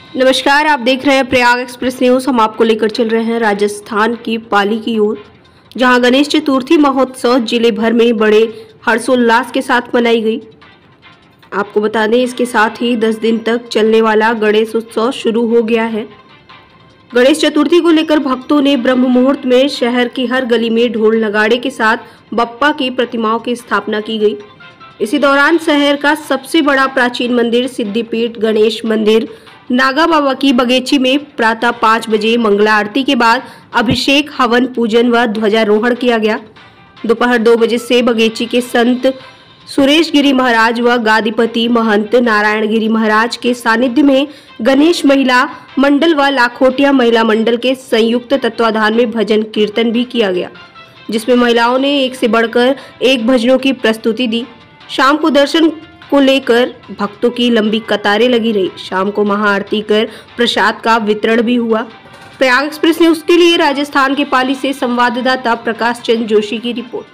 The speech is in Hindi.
नमस्कार, आप देख रहे हैं प्रयाग एक्सप्रेस न्यूज़। हम आपको लेकर चल रहे हैं राजस्थान की पाली की ओर, जहां गणेश चतुर्थी महोत्सव जिले भर में बड़े हर्षोल्लास के साथ मनाई गई। आपको बता दें, इसके साथ ही 10 दिन तक चलने वाला गणेश उत्सव शुरू हो गया है। गणेश चतुर्थी को लेकर भक्तों ने ब्रह्म मुहूर्त में शहर की हर गली में ढोल नगाड़े के साथ बप्पा की प्रतिमाओं की स्थापना की गई। इसी दौरान शहर का सबसे बड़ा प्राचीन मंदिर सिद्धिपीठ गणेश मंदिर नागा बाबा की बगीची में प्रातः 5 बजे मंगला आरती के बाद अभिषेक, हवन, पूजन व ध्वजारोहण किया गया। दोपहर 2 बजे से बगीची के संत सुरेश गिरी महाराज व गादीपति महंत नारायण गिरी महाराज के सानिध्य में गणेश महिला मंडल व लाखोटिया महिला मंडल के संयुक्त तत्वाधान में भजन कीर्तन भी किया गया, जिसमें महिलाओं ने एक से बढ़कर एक भजनों की प्रस्तुति दी। शाम को दर्शन को लेकर भक्तों की लंबी कतारें लगी रही। शाम को महाआरती कर प्रसाद का वितरण भी हुआ। प्रयाग एक्सप्रेस न्यूज़ के लिए राजस्थान के पाली से संवाददाता प्रकाश चंद्र जोशी की रिपोर्ट।